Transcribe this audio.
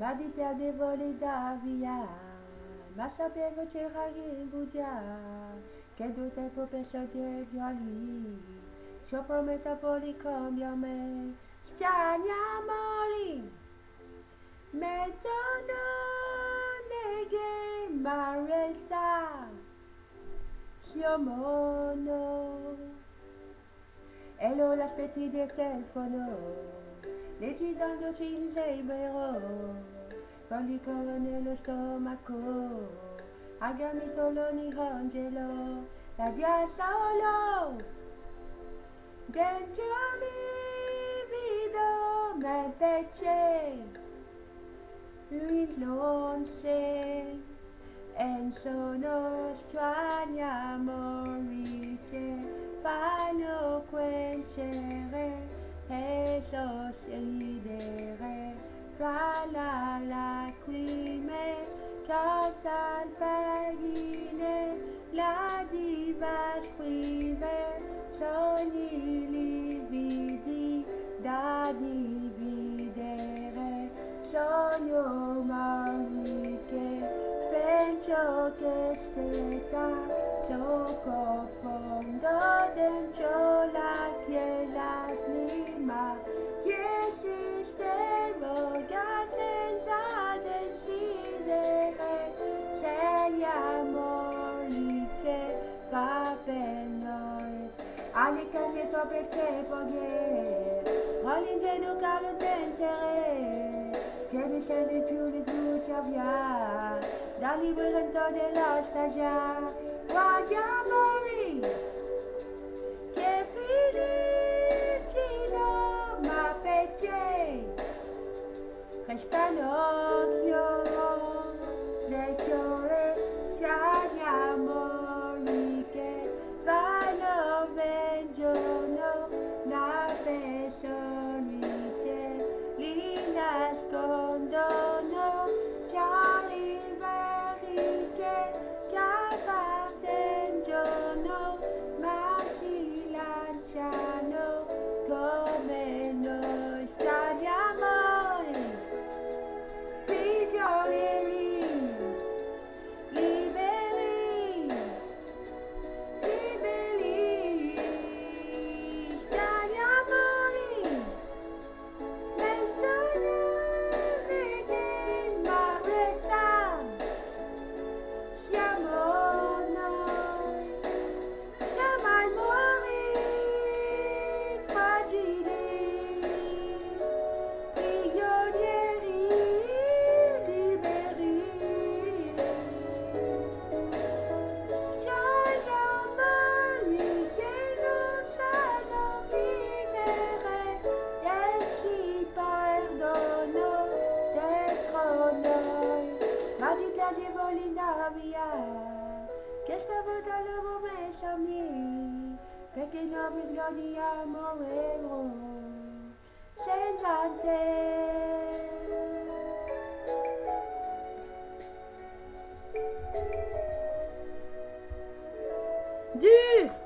di piadevole da via, ma sapevo c'era Bugia, che do tempo per soggiorni, sopra metapoli cambia me, stiani amori, mettono neghe maretta, siamo e lo l'aspetti del telefono, leggi dandoci in sembro, con il cuore nello stomaco, agamitoloni angelo, la dia solo, dentro mi vedo me pece, lui non se, e sono strani amori che fanno quencere e sorridere fra la lacrime, canta il pagine, la diva scrive sogni lividi da dividere, sogno mari che penso che stetta sotto fondo dentro la chiesa prima che esiste roga senza decidere se gli amori che fa per noi alle case perché poi all'ingenuo caro tentere che mi sente più di brucia via dal libretto della stagione, guardi amori, che felicino, ma perché restano occhio, le chiore, gli amori che vanno ben giorno, la personalità, li nascondono, chiari che appartengono, ma si lanciano come noi stati amori, prigionieri, liberi, liberi, stati amori, menzogne che maretta. Siamo noi, siamo amori fragili, prigionieri liberi. Siamo amori che non sanno vivere e si perdono dentro noi. Ma di piacevoli da via, che stavolta l'avevo messo a me, perché non mi di amore senza te. Dur!